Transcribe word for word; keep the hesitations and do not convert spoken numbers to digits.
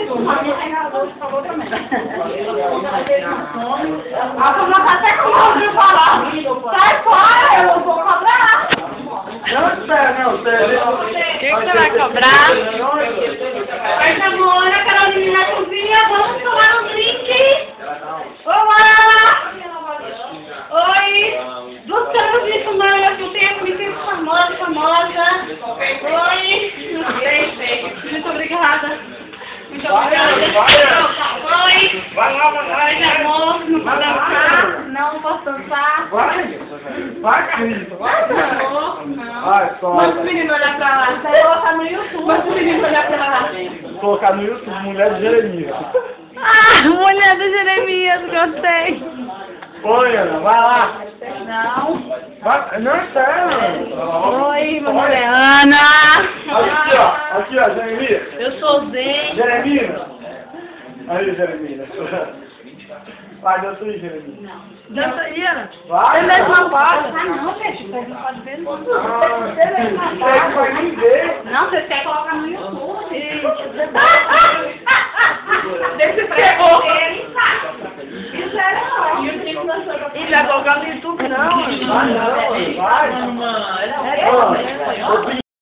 falou também. A turma tá até com medo de falar. Sai fora, eu vou cobrar. Não, sério, não, sério. O que, que você vai cobrar? Oi, Samora, Carolina na cozinha, vamos tomar um drink. Olá! Oi! Gostamos de fumar, eu tenho muito famosa, famosa. Oi! Não sei, sei. Muito obrigada. Muito obrigada. Oi! Vai lá, vai lá. Oi, amor. Não posso dançar? Não posso dançar? Vai, vai, Carlito, vai. Não, não. Vai, só. Manda o menino olhar pra lá. Você vai colocar no YouTube. Manda o menino olhar pra lá. Vou colocar no YouTube, Mulher de Jeremias. Ah, mulher do Jeremias, gostei. Oi, Ana, vai lá. Não. Vai, não, é sério. Oi, mulher Ana. Aqui, ó, aqui, ó, Jeremias. Eu sou Zen. Jeremias. Aí, Jeremias. Vai, dança aí, Jeremias. Dança aí, Ana. Vai, Ele é uma Ah, não, gente. Você não pode ver, não. Você vai nem ver. Não, você quer colocar no YouTube. Deixa pra ele. Isso é não. Ele vai colocar no YouTube, não. Vai, não, vai. Mamãe. Ó,